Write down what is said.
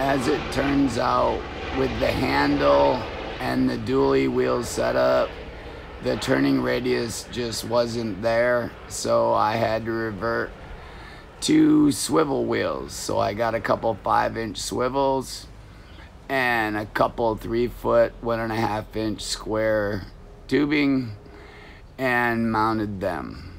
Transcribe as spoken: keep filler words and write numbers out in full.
as it turns out, with the handle and the dually wheel setup, the turning radius just wasn't there, so I had to revert to swivel wheels. So I got a couple five inch swivels and a couple three foot, one and a half inch square tubing and mounted them.